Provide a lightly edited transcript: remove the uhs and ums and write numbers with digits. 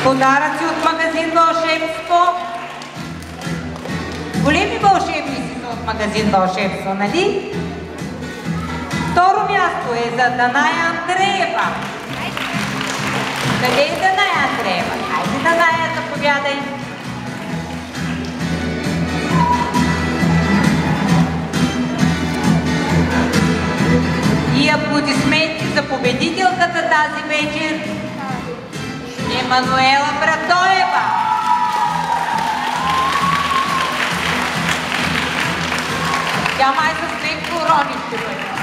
Подаръци от магазин Вълшебство. Големи вълшебници са от магазин Вълшебство, нали? Второ място е за Даная Андреева. Къде е Даная Андреева? Хайде, Даная, заповядай. И аплодисменти за победителката тази вечер Емануела Братоева. Тя май с леко урони ще бъде.